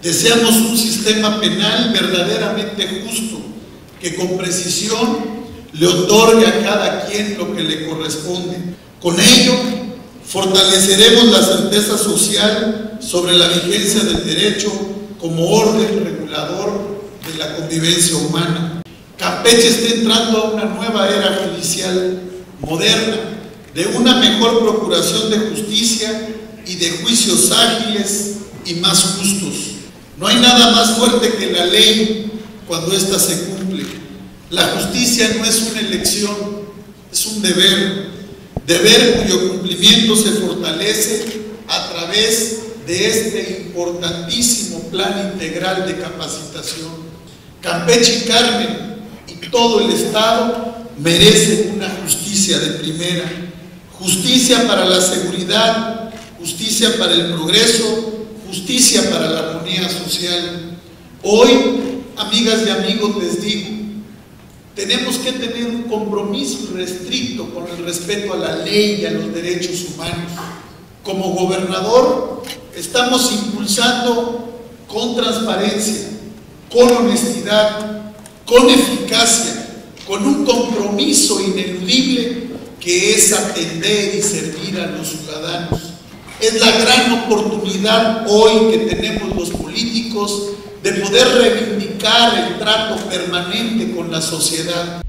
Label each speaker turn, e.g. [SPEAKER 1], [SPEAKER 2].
[SPEAKER 1] Deseamos un sistema penal verdaderamente justo, que con precisión le otorgue a cada quien lo que le corresponde. Con ello, fortaleceremos la certeza social sobre la vigencia del derecho como orden regulador de la convivencia humana. Campeche está entrando a una nueva era judicial moderna, de una mejor procuración de justicia y de juicios ágiles y más justos. No hay nada más fuerte que la ley cuando ésta se cumple. La justicia no es una elección, es un deber cuyo cumplimiento se fortalece a través de este importantísimo plan integral de capacitación. Campeche y Carmen y todo el Estado merecen una justicia de primera, justicia para la seguridad, justicia para el progreso, justicia para la armonía social. Hoy, amigas y amigos, les digo, tenemos que tener un compromiso irrestricto con el respeto a la ley y a los derechos humanos. Como gobernador, estamos impulsando con transparencia, con honestidad, con eficacia, con un compromiso ineludible que es atender y servir a los ciudadanos. Es la gran oportunidad hoy que tenemos los políticos de poder reivindicar el trato permanente con la sociedad.